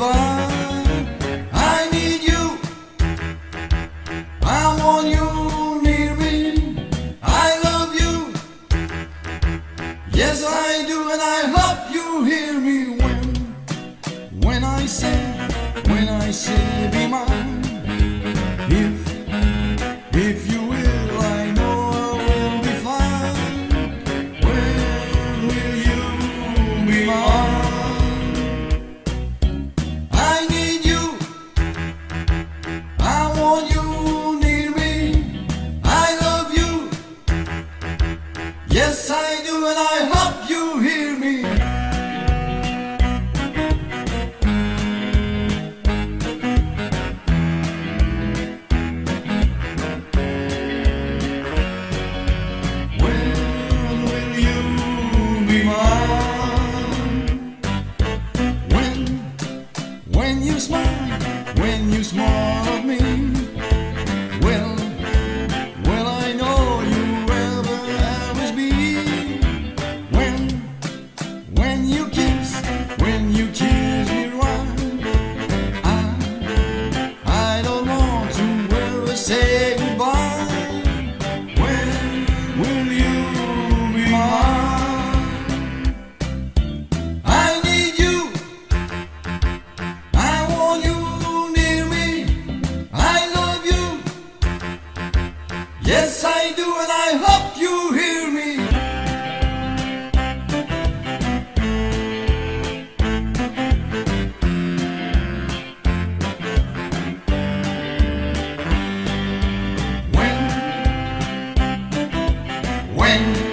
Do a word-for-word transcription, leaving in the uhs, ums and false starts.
goodbye. I need you, I want you near me. I love you, yes I do, and I hope you hear me when when I say, when I say be mine. If if you will, I know I will be fine. When will you be mine? I need you, I want you near me. I love you, yes I do, and I hope you hear me. When you smile, when you smile at me, well, well I know you will always be. When, when you kiss, when you kiss me right, I, I don't want to ever say goodbye. When will you be mine? I need you, I want you near me. I love you, yes I do, and I hope you hear me. When, when